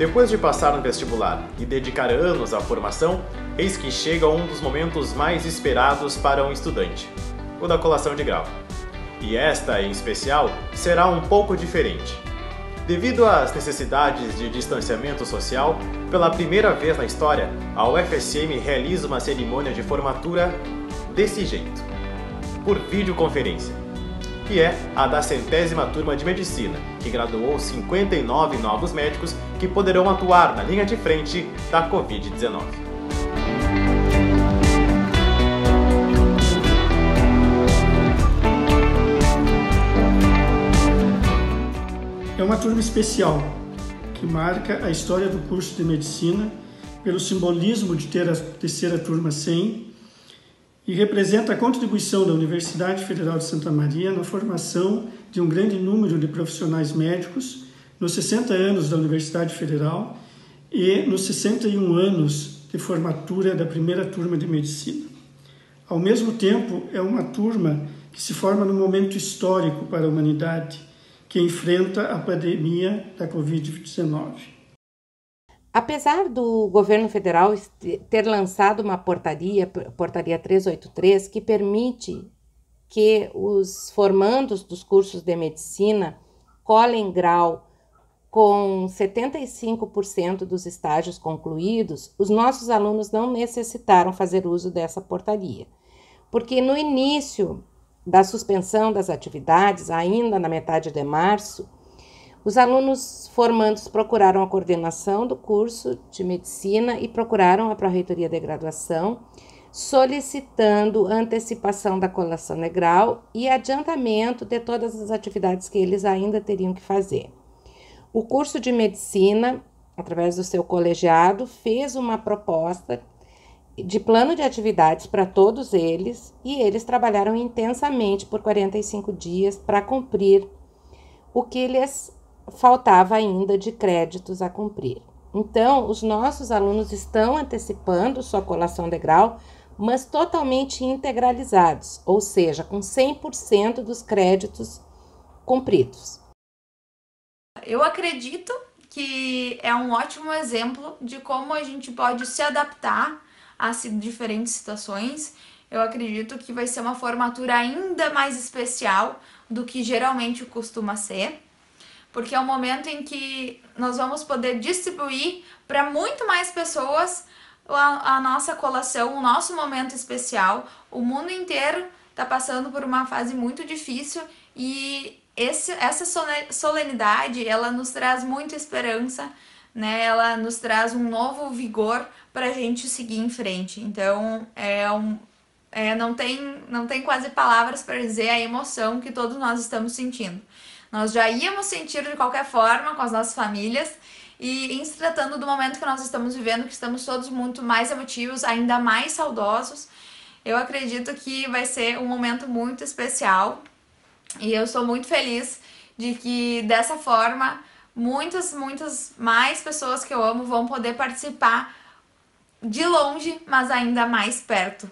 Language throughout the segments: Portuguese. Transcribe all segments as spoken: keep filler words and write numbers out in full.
Depois de passar no vestibular e dedicar anos à formação, eis que chega um dos momentos mais esperados para um estudante, o da colação de grau. E esta, em especial, será um pouco diferente. Devido às necessidades de distanciamento social, pela primeira vez na história, a U F S M realiza uma cerimônia de formatura desse jeito, por videoconferência, que é a da centésima turma de Medicina, que graduou cinquenta e nove novos médicos que poderão atuar na linha de frente da covid dezenove. É uma turma especial, que marca a história do curso de Medicina pelo simbolismo de ter a terceira turma cem e representa a contribuição da Universidade Federal de Santa Maria na formação de um grande número de profissionais médicos nos sessenta anos da Universidade Federal e nos sessenta e um anos de formatura da primeira turma de Medicina. Ao mesmo tempo, é uma turma que se forma num momento histórico para a humanidade, que enfrenta a pandemia da covid dezenove. Apesar do governo federal ter lançado uma portaria, portaria trezentos e oitenta e três, que permite que os formandos dos cursos de medicina colhem grau com setenta e cinco por cento dos estágios concluídos, os nossos alunos não necessitaram fazer uso dessa portaria, porque no início da suspensão das atividades, ainda na metade de março, os alunos formandos procuraram a coordenação do curso de medicina e procuraram a Pró-Reitoria de Graduação, solicitando antecipação da colação de grau e adiantamento de todas as atividades que eles ainda teriam que fazer. O curso de medicina, através do seu colegiado, fez uma proposta de plano de atividades para todos eles e eles trabalharam intensamente por quarenta e cinco dias para cumprir o que lhes faltava ainda de créditos a cumprir. Então, os nossos alunos estão antecipando sua colação de grau, mas totalmente integralizados, ou seja, com cem por cento dos créditos cumpridos. Eu acredito que é um ótimo exemplo de como a gente pode se adaptar a diferentes situações. Eu acredito que vai ser uma formatura ainda mais especial do que geralmente costuma ser, porque é um momento em que nós vamos poder distribuir para muito mais pessoas a, a nossa colação, o nosso momento especial. O mundo inteiro está passando por uma fase muito difícil e esse, essa solenidade, ela nos traz muita esperança, né? Ela nos traz um novo vigor para a gente seguir em frente. Então, é um, é, não, tem, não tem quase palavras para dizer a emoção que todos nós estamos sentindo. Nós já íamos sentir de qualquer forma com as nossas famílias e em se tratando do momento que nós estamos vivendo, que estamos todos muito mais emotivos, ainda mais saudosos, eu acredito que vai ser um momento muito especial e eu sou muito feliz de que dessa forma muitas, muitas mais pessoas que eu amo vão poder participar de longe, mas ainda mais perto.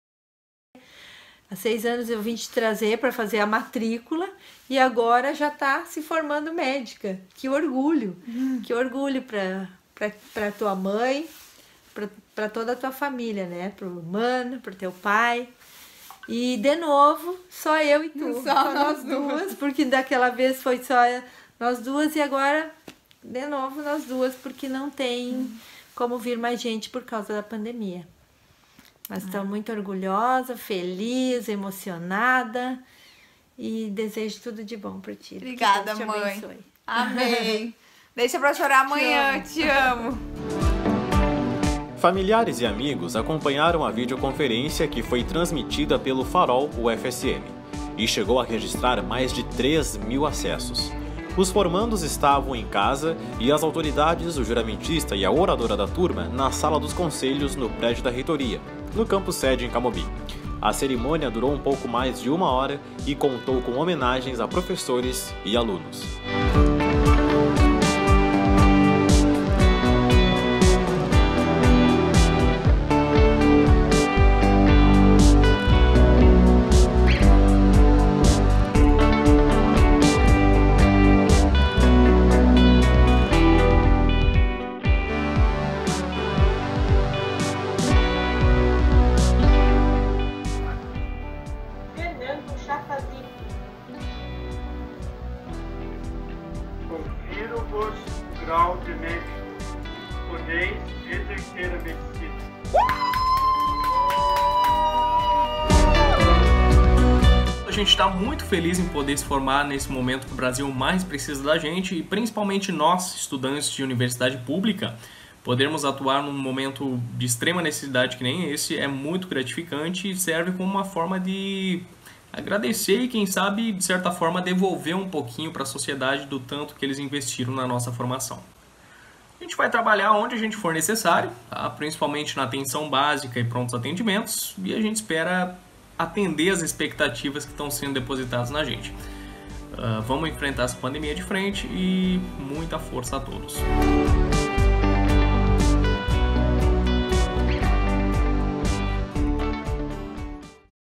Há seis anos eu vim te trazer para fazer a matrícula e agora já está se formando médica. Que orgulho! Hum. Que orgulho para tua mãe, para toda a tua família, né? Para o mano, para teu pai. E, de novo, só eu e tu. Só, só nós duas, porque daquela vez foi só nós duas e agora, de novo, nós duas, porque não tem hum. como vir mais gente por causa da pandemia. Mas estou ah. muito orgulhosa, feliz, emocionada e desejo tudo de bom para ti. Obrigada, te mãe. Abençoe. Amém. Deixa para chorar amanhã, te amo. Familiares e amigos acompanharam a videoconferência que foi transmitida pelo Farol U F S M e chegou a registrar mais de três mil acessos. Os formandos estavam em casa e as autoridades, o juramentista e a oradora da turma na sala dos conselhos no prédio da reitoria, no campus sede em Camobi. A cerimônia durou um pouco mais de uma hora e contou com homenagens a professores e alunos. gente está muito feliz em poder se formar nesse momento que o Brasil mais precisa da gente, e principalmente nós, estudantes de universidade pública, podermos atuar num momento de extrema necessidade que nem esse é muito gratificante e serve como uma forma de agradecer e, quem sabe, de certa forma, devolver um pouquinho para a sociedade do tanto que eles investiram na nossa formação. A gente vai trabalhar onde a gente for necessário, tá? Principalmente na atenção básica e prontos atendimentos, e a gente espera atender as expectativas que estão sendo depositadas na gente. Uh, vamos enfrentar essa pandemia de frente e muita força a todos.